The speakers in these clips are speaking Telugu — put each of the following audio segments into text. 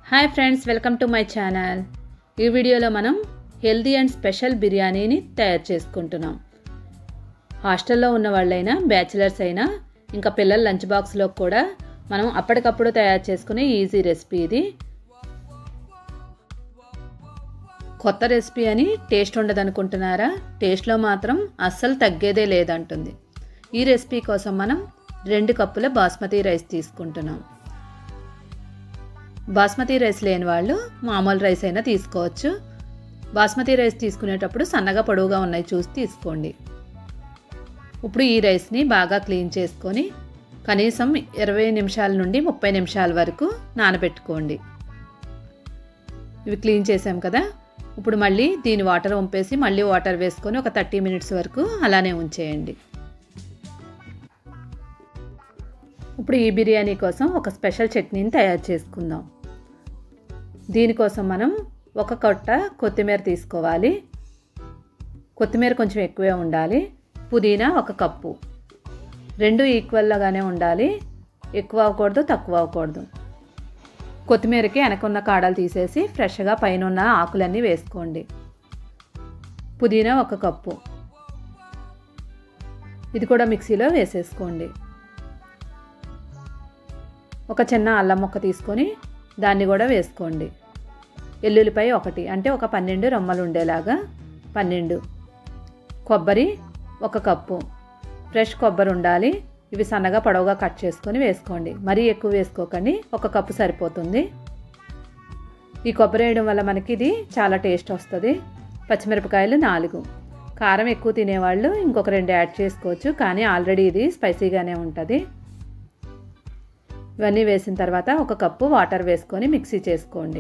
Hi friends, welcome to my channel. ఈ వీడియోలో మనం హెల్దీ అండ్ స్పెషల్ బిర్యానీని తయారు చేసుకుంటున్నాం. హాస్టల్లో ఉన్న వాళ్ళైనా బ్యాచిలర్స్ అయినా ఇంకా పిల్లల లంచ్ బాక్స్లో కూడా మనం అప్పటికప్పుడు తయారు చేసుకునే ఈజీ రెసిపీ ఇది. కొత్త రెసిపీ అని టేస్ట్ ఉండదనుకుంటున్నారా? టేస్ట్లో మాత్రం అస్సలు తగ్గేదే లేదంటుంది. ఈ రెసిపీ కోసం మనం 2 కప్పుల బాస్మతి రైస్ తీసుకుంటున్నాం. బాస్మతి రైస్ లేని వాళ్ళు మామూలు రైస్ అయినా తీసుకోవచ్చు. బాస్మతి రైస్ తీసుకునేటప్పుడు సన్నగా పొడవుగా ఉన్నాయి చూసి తీసుకోండి. ఇప్పుడు ఈ రైస్ని బాగా క్లీన్ చేసుకొని కనీసం 20 నిమిషాల నుండి 30 నిమిషాల వరకు నానబెట్టుకోండి. ఇవి క్లీన్ చేసాం కదా, ఇప్పుడు మళ్ళీ దీని వాటర్ వంపేసి మళ్ళీ వాటర్ వేసుకొని ఒక 30 మినిట్స్ వరకు అలానే ఉంచేయండి. ఇప్పుడు ఈ బిర్యానీ కోసం ఒక స్పెషల్ చట్నీని తయారు చేసుకుందాం. దీనికోసం మనం 1 కట్ట కొత్తిమీర తీసుకోవాలి. కొత్తిమీర కొంచెం ఎక్కువే ఉండాలి. పుదీనా 1 కప్పు. 2 ఈక్వల్గానే ఉండాలి. ఎక్కువ అవ్వకూడదు, తక్కువ అవ్వకూడదు. కొత్తిమీరకి వెనకున్న కాడలు తీసేసి ఫ్రెష్గా పైన ఉన్న ఆకులన్నీ వేసుకోండి. పుదీనా 1 కప్పు. ఇది కూడా మిక్సీలో వేసేసుకోండి. ఒక చిన్న అల్లం ముక్క తీసుకొని దాన్ని కూడా వేసుకోండి. ఎల్లుల్లిపాయ 1, అంటే ఒక 12 రొమ్మలు ఉండేలాగా 12. కొబ్బరి 1 కప్పు. ఫ్రెష్ కొబ్బరి ఉండాలి. ఇవి సన్నగా పొడవుగా కట్ చేసుకొని వేసుకోండి. మరీ ఎక్కువ వేసుకోకండి, 1 కప్పు సరిపోతుంది. ఈ కొబ్బరి వేయడం వల్ల మనకి ఇది చాలా టేస్ట్ వస్తుంది. పచ్చిమిరపకాయలు 4. కారం ఎక్కువ తినేవాళ్ళు ఇంకొక 2 యాడ్ చేసుకోవచ్చు, కానీ ఆల్రెడీ ఇది స్పైసీగానే ఉంటుంది. ఇవన్నీ వేసిన తర్వాత 1 కప్పు వాటర్ వేసుకొని మిక్సీ చేసుకోండి.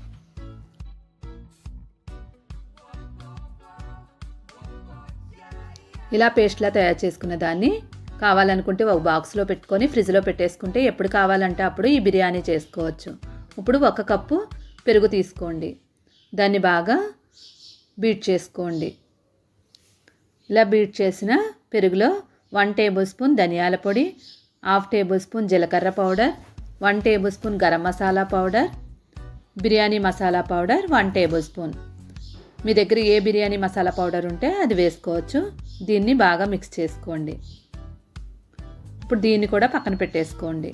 ఇలా పేస్ట్లా తయారు చేసుకున్న దాన్ని కావాలనుకుంటే ఒక బాక్స్లో పెట్టుకొని ఫ్రిడ్జ్లో పెట్టేసుకుంటే ఎప్పుడు కావాలంటే అప్పుడు ఈ బిర్యానీ చేసుకోవచ్చు. ఇప్పుడు 1 కప్పు పెరుగు తీసుకోండి. దాన్ని బాగా బీట్ చేసుకోండి. ఇలా బీట్ చేసిన పెరుగులో 1 టేబుల్ స్పూన్ ధనియాల పొడి, 1/2 టేబుల్ స్పూన్ జీలకర్ర powder, 1 tablespoon garam masala powder, biryani masala powder 1 tablespoon. మీ దగ్గర ఏ బిర్యానీ మసాలా పౌడర్ ఉంటే అది వేసుకోవచ్చు. దీన్ని బాగా మిక్స్ చేసుకోండి. ఇప్పుడు దీన్ని కూడా పక్కన పెట్టేసుకోండి.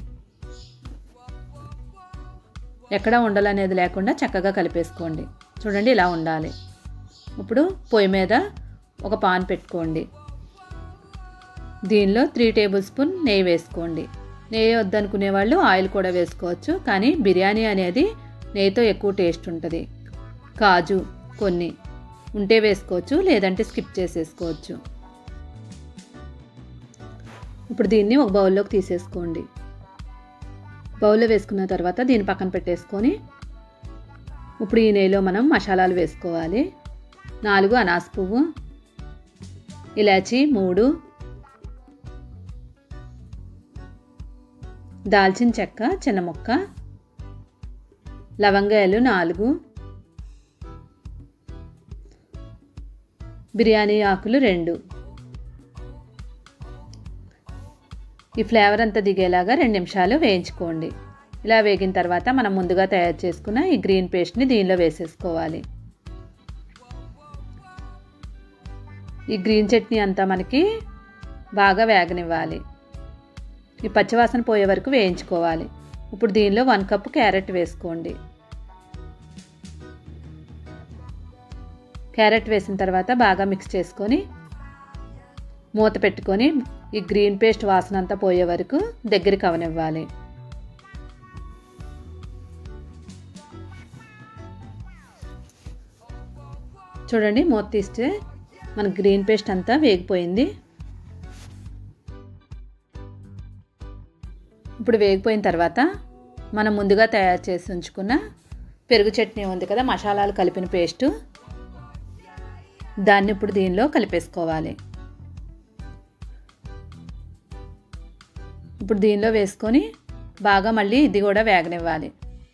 ఎక్కడ ఉండలనేది లేకుండా చక్కగా కలిపేసుకోండి. చూడండి, ఇలా ఉండాలి. ఇప్పుడు పొయ్యి మీద ఒక పాన్ పెట్టుకోండి. దీనిలో 3 టేబుల్ స్పూన్ నెయ్యి వేసుకోండి. నెయ్యి వద్దనుకునే వాళ్ళు ఆయిల్ కూడా వేసుకోవచ్చు, కానీ బిర్యానీ అనేది నెయ్యితో ఎక్కువ టేస్ట్ ఉంటుంది. కాజు కొన్ని ఉంటే వేసుకోవచ్చు, లేదంటే స్కిప్ చేసేసుకోవచ్చు. ఇప్పుడు దీన్ని ఒక బౌల్లోకి తీసేసుకోండి. బౌల్లో వేసుకున్న తర్వాత దీన్ని పక్కన పెట్టేసుకొని ఇప్పుడు ఈ నెయ్యిలో మనం మసాలాలు వేసుకోవాలి. 4 అనాస పువ్వు, ఇలాచీ 3, దాల్చిన చెక్క చిన్న ముక్క, లవంగాయలు 4, బిర్యానీ ఆకులు 2. ఈ ఫ్లేవర్ అంతా దిగేలాగా 2 నిమిషాలు వేయించుకోండి. ఇలా వేగిన తర్వాత మనం ముందుగా తయారు చేసుకున్న ఈ గ్రీన్ పేస్ట్ని దీనిలో వేసేసుకోవాలి. ఈ గ్రీన్ చట్నీ అంతా మనకి బాగా వేగనివ్వాలి. ఈ పచ్చివాసన పోయే వరకు వేయించుకోవాలి. ఇప్పుడు దీనిలో 1 కప్పు క్యారెట్ వేసుకోండి. క్యారెట్ వేసిన తర్వాత బాగా మిక్స్ చేసుకొని మూత పెట్టుకొని ఈ గ్రీన్ పేస్ట్ వాసన అంతా పోయే వరకు దగ్గరికి అవనివ్వాలి. చూడండి, మూత తీస్తే మన గ్రీన్ పేస్ట్ అంతా వేగిపోయింది. ఇప్పుడు వేగిపోయిన తర్వాత మనం ముందుగా తయారు చేసి ఉంచుకున్న పెరుగు చట్నీ ఉంది కదా, మసాలాలు కలిపిన పేస్టు, దాన్ని ఇప్పుడు దీనిలో కలిపేసుకోవాలి. ఇప్పుడు దీనిలో వేసుకొని బాగా మళ్ళీ ఇది కూడా వేగనివ్వాలి.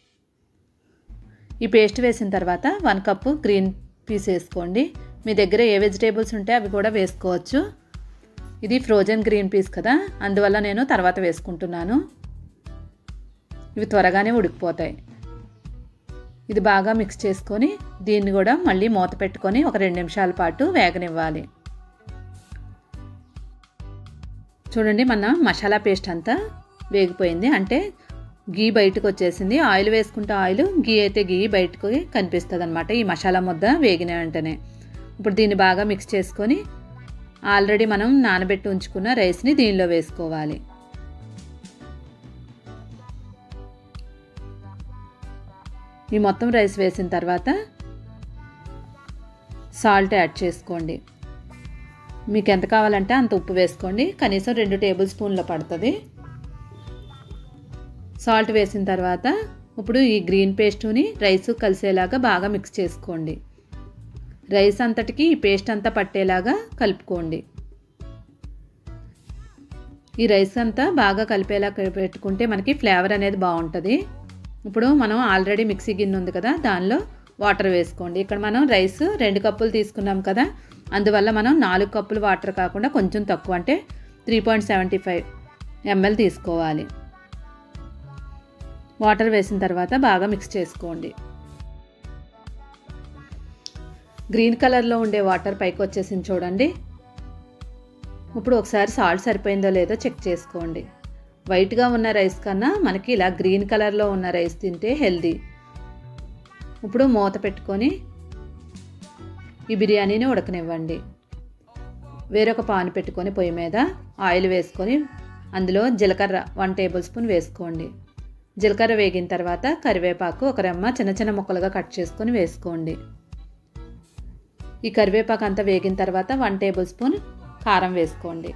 ఈ పేస్ట్ వేసిన తర్వాత 1 కప్పు గ్రీన్ పీస్ వేసుకోండి. మీ దగ్గర ఏ వెజిటేబుల్స్ ఉంటే అవి కూడా వేసుకోవచ్చు. ఇది ఫ్రోజన్ గ్రీన్ పీస్ కదా, అందువల్ల నేను తర్వాత వేసుకుంటున్నాను. ఇవి త్వరగానే ఉడికిపోతాయి. ఇది బాగా మిక్స్ చేసుకొని దీన్ని కూడా మళ్ళీ మూత పెట్టుకొని ఒక 2 నిమిషాల పాటు వేగనివ్వాలి. చూడండి మన మసాలా పేస్ట్ అంతా వేగిపోయింది, అంటే గీ బయటకు వచ్చేసింది. ఆయిల్ వేసుకుంటే ఆయిల్, గీ అయితే గీ బయటకు కనిపిస్తుంది అనమాట ఈ మసాలా ముద్ద వేగిన వెంటనే. ఇప్పుడు దీన్ని బాగా మిక్స్ చేసుకొని ఆల్రెడీ మనం నానబెట్టి ఉంచుకున్న రైస్ని దీనిలో వేసుకోవాలి. ఈ మొత్తం రైస్ వేసిన తర్వాత సాల్ట్ యాడ్ చేసుకోండి. మీకు ఎంత కావాలంటే అంత ఉప్పు వేసుకోండి, కనీసం 2 టేబుల్ స్పూన్లు పడుతుంది. సాల్ట్ వేసిన తర్వాత ఇప్పుడు ఈ గ్రీన్ పేస్టుని రైస్ కలిసేలాగా బాగా మిక్స్ చేసుకోండి. రైస్ అంతటికి ఈ పేస్ట్ అంతా పట్టేలాగా కలుపుకోండి. ఈ రైస్ అంతా బాగా కలిపేలా పెట్టుకుంటే మనకి ఫ్లేవర్ అనేది బాగుంటుంది. ఇప్పుడు మనం ఆల్రెడీ మిక్సీ గిన్నె ఉంది కదా, దానిలో వాటర్ వేసుకోండి. ఇక్కడ మనం రైస్ 2 కప్పులు తీసుకున్నాం కదా, అందువల్ల మనం 4 కప్పులు వాటర్ కాకుండా కొంచెం తక్కువ, అంటే 3.75 ml తీసుకోవాలి. వాటర్ వేసిన తర్వాత బాగా మిక్స్ చేసుకోండి. గ్రీన్ కలర్లో ఉండే వాటర్ పైకి వచ్చేసింది చూడండి. ఇప్పుడు ఒకసారి సాల్ట్ సరిపోయిందో లేదో చెక్ చేసుకోండి. వైట్గా ఉన్న రైస్ కన్నా మనకి ఇలా గ్రీన్ కలర్లో ఉన్న రైస్ తింటే హెల్దీ. ఇప్పుడు మూత పెట్టుకొని ఈ బిర్యానీని ఉడకనివ్వండి. వేరొక పాన్ పెట్టుకొని పొయ్యి మీద ఆయిల్ వేసుకొని అందులో జీలకర్ర 1 టేబుల్ స్పూన్ వేసుకోండి. జీలకర్ర వేగిన తర్వాత కరివేపాకు ఒక రెమ్మ చిన్న చిన్న ముక్కలుగా కట్ చేసుకొని వేసుకోండి. ఈ కరివేపాకు అంతా వేగిన తర్వాత 1 టేబుల్ స్పూన్ కారం వేసుకోండి.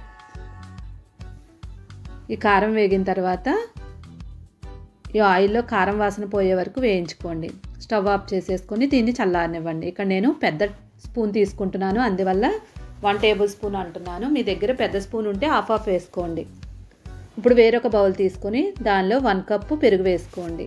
ఈ కారం వేగిన తర్వాత ఈ ఆయిల్లో కారం వాసన పోయే వరకు వేయించుకోండి. స్టవ్ ఆఫ్ చేసేసుకొని దీన్ని చల్లారనివ్వండి. ఇక్కడ నేను పెద్ద స్పూన్ తీసుకుంటున్నాను, అందువల్ల 1 టేబుల్ స్పూన్ అంటున్నాను. మీ దగ్గర పెద్ద స్పూన్ ఉంటే హాఫ్ వేసుకోండి. ఇప్పుడు వేరొక బౌల్ తీసుకొని దానిలో 1 కప్పు పెరుగు వేసుకోండి.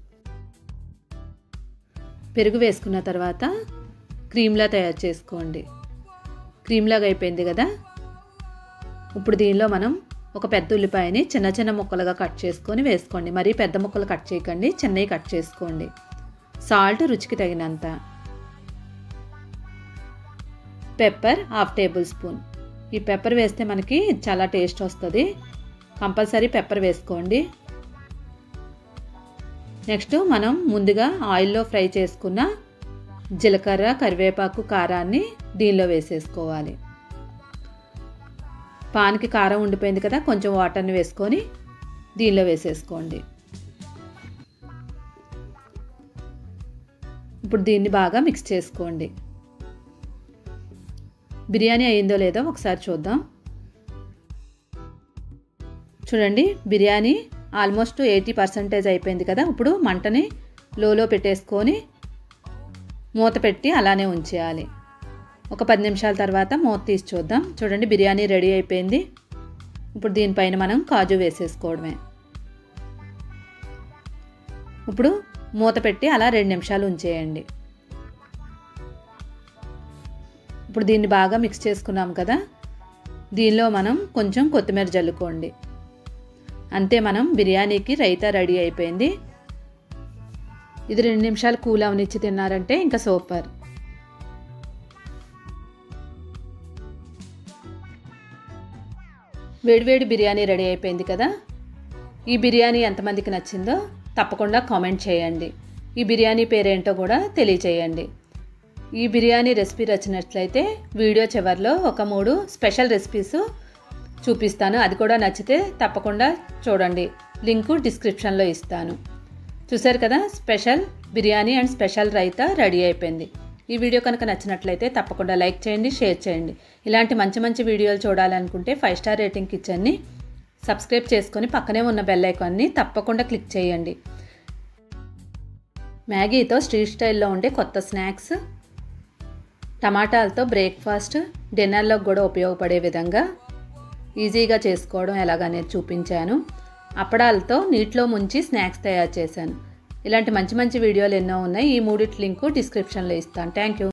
పెరుగు వేసుకున్న తర్వాత క్రీమ్లా తయారు చేసుకోండి. క్రీమ్లాగా అయిపోయింది కదా. ఇప్పుడు దీనిలో మనం ఒక పెద్ద ఉల్లిపాయని చిన్న చిన్న ముక్కలుగా కట్ చేసుకొని వేసుకోండి. మరీ పెద్ద ముక్కలు కట్ చేయకండి, చిన్నవి కట్ చేసుకోండి. సాల్ట్ రుచికి తగినంత. Pepper 1/2 tablespoon. ఈ పెప్పర్ వేస్తే మనకి చాలా టేస్ట్ వస్తుంది, కంపల్సరీ పెప్పర్ వేసుకోండి. నెక్స్ట్ మనం ముందుగా ఆయిల్లో ఫ్రై చేసుకున్న జీలకర్ర, కరివేపాకు, కారాన్ని దీనిలో వేసేసుకోవాలి. పాన్కి కారం ఉండిపోయింది కదా, కొంచెం వాటర్ని వేసుకొని దీనిలో వేసేసుకోండి. ఇప్పుడు దీన్ని బాగా మిక్స్ చేసుకోండి. బిర్యానీ అయిందో లేదో ఒకసారి చూద్దాం. చూడండి, బిర్యానీ ఆల్మోస్ట్ 80% అయిపోయింది కదా. ఇప్పుడు మంటని లోలో పెట్టేసుకొని మూత పెట్టి అలానే ఉంచేయాలి. ఒక 10 నిమిషాల తర్వాత మూత తీసి చూద్దాం. చూడండి, బిర్యానీ రెడీ అయిపోయింది. ఇప్పుడు దీనిపైన మనం కాజు వేసేసుకోవడమే. ఇప్పుడు మూత పెట్టి అలా 2 నిమిషాలు ఉంచేయండి. ఇప్పుడు దీన్ని బాగా మిక్స్ చేసుకున్నాం కదా, దీనిలో మనం కొంచెం కొత్తిమీర జల్లుకోండి. అంతే, మనం బిర్యానీకి రైతా రెడీ అయిపోయింది. ఇది 2 నిమిషాలు కూల్ అవనిచ్చి తిన్నారంటే ఇంకా సూపర్. వేడివేడి బిర్యానీ రెడీ అయిపోయింది కదా. ఈ బిర్యానీ ఎంతమందికి నచ్చిందో తప్పకుండా కామెంట్ చేయండి. ఈ బిర్యానీ పేరేంటో కూడా తెలియచేయండి. ఈ బిర్యానీ రెసిపీ నచ్చినట్లయితే వీడియో చివరిలో ఒక 3 స్పెషల్ రెసిపీస్ చూపిస్తాను. అది కూడా నచ్చితే తప్పకుండా చూడండి, లింకు డిస్క్రిప్షన్లో ఇస్తాను. చూసారు కదా, special biryani and special raita ready అయిపోయింది. ఈ వీడియో కనుక నచ్చినట్లయితే తప్పకుండా లైక్ చేయండి, షేర్ చేయండి. ఇలాంటి మంచి మంచి వీడియోలు చూడాలనుకుంటే 5 స్టార్ రేటింగ్ కిచెన్ని సబ్స్క్రైబ్ చేసుకొని పక్కనే ఉన్న బెల్ ఐకాన్ని తప్పకుండా క్లిక్ చేయండి. మ్యాగీతో స్ట్రీట్ స్టైల్లో ఉండే కొత్త స్నాక్స్, టమాటాలతో బ్రేక్ఫాస్ట్, డిన్నర్లో కూడా ఉపయోగపడే విధంగా ఈజీగా చేసుకోవడం ఎలాగనేది చూపించాను. అప్పడాలతో నీటిలో ముంచి స్నాక్స్ తయారు చేశాను. ఇలాంటి మంచి మంచి వీడియోలు ఎన్నో ఉన్నాయి. ఈ 3 లింకు డిస్క్రిప్షన్లో ఇస్తాను. Thank you.